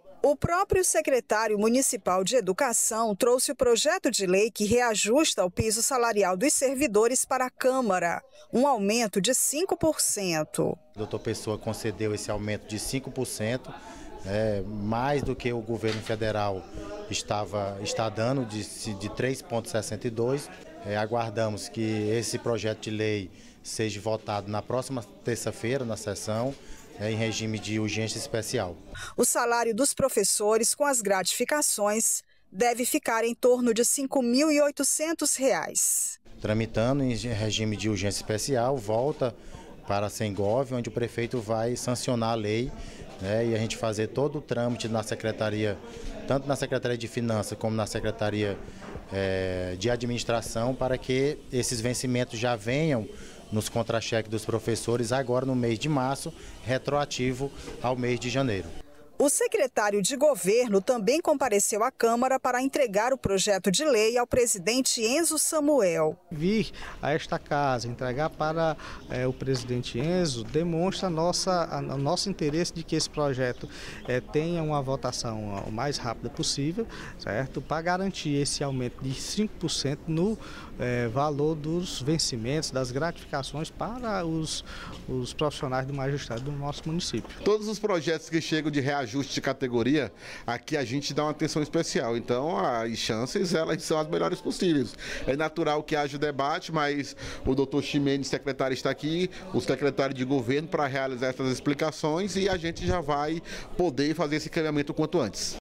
O próprio secretário municipal de Educação trouxe o projeto de lei que reajusta o piso salarial dos servidores para a Câmara, um aumento de 5%. O doutor Pessoa concedeu esse aumento de 5%, mais do que o governo federal está dando, de 3,62%. Aguardamos que esse projeto de lei seja votado na próxima terça-feira, na sessão, em regime de urgência especial. O salário dos professores com as gratificações deve ficar em torno de R$ 5.800. Tramitando em regime de urgência especial, volta para a Sengov, onde o prefeito vai sancionar a lei, e a gente fazer todo o trâmite na secretaria, tanto na Secretaria de Finanças como na Secretaria de Administração, para que esses vencimentos já venham nos contra-cheques dos professores agora no mês de março, retroativo ao mês de janeiro. O secretário de governo também compareceu à Câmara para entregar o projeto de lei ao presidente Enzo Samuel. Vir a esta casa, entregar para o presidente Enzo, demonstra o nosso interesse de que esse projeto tenha uma votação o mais rápida possível, certo? Para garantir esse aumento de 5% no valor dos vencimentos, das gratificações para os profissionais do magistério do nosso município. Todos os projetos que chegam de reajuste de categoria, aqui a gente dá uma atenção especial, então as chances elas são as melhores possíveis. É natural que haja o debate, mas o doutor Ximenes, secretário, está aqui, o secretário de governo, para realizar essas explicações, e a gente já vai poder fazer esse encaminhamento o quanto antes.